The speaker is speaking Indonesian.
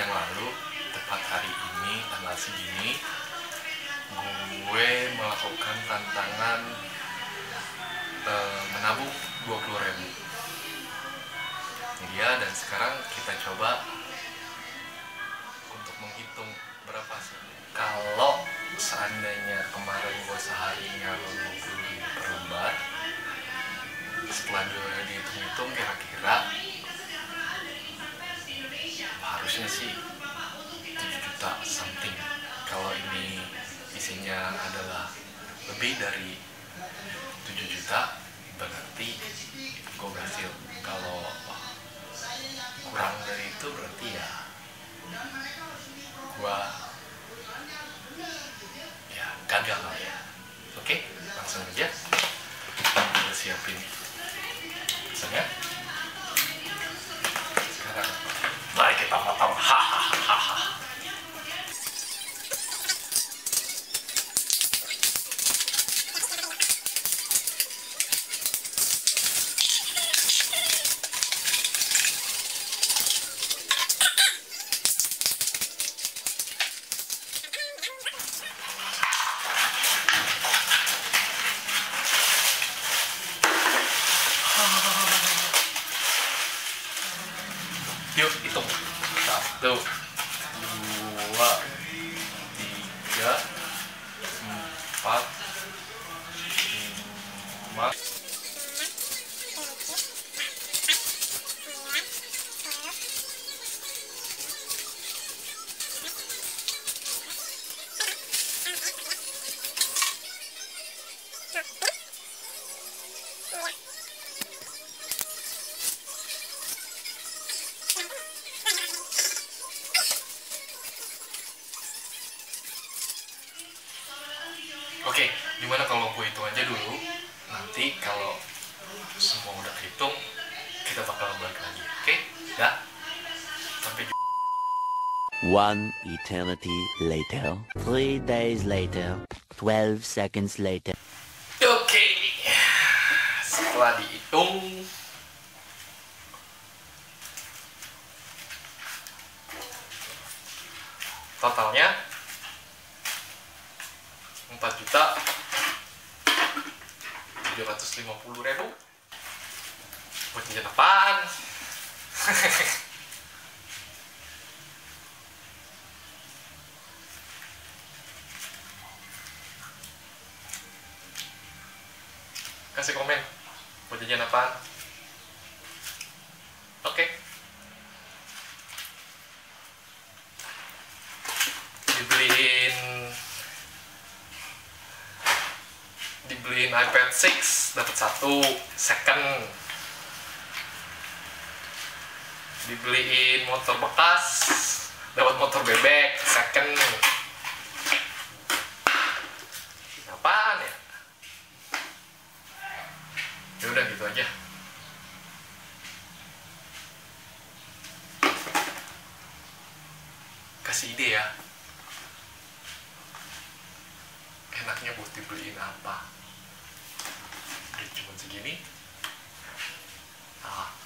yang lalu, tepat hari ini tanggal segini, gue melakukan tantangan menabung 20.000. Ini dia, dan sekarang kita coba untuk menghitung berapa sih. Kalau seandainya kemarin gue seharinya 20.000 per lembar, setelah gue dihitung-hitung kira-kira harusnya sih 7 juta something. Kalau ini isinya adalah lebih dari 7 juta, berarti gue berhasil. Kalau kurang dari itu berarti ya gue gagal lah ya. Oke, langsung aja kita siapin pesannya. Sekarang mari kita potong. Hahaha. Yuk hitung. 1, 2, 3, 4, 5. Oke, gimana kalau gue hitung aja dulu? Nanti kalau semua udah hitung, kita bakal balik lagi. Oke? Ya? Sampai jumpa. One eternity later. 3 days later. 12 seconds later. Oke. Setelah dihitung, totalnya 4.750.000. Buat jajan apaan? Kasih komen buat jajan apaan. Oke. Dibeliin iPad 6 dapat 1 second. Dibeliin motor bekas dapat motor bebek second. Apaan ya? Ya udah gitu aja. Kasih ide ya. Enaknya buat dibeliin apa? Duit cuma segini.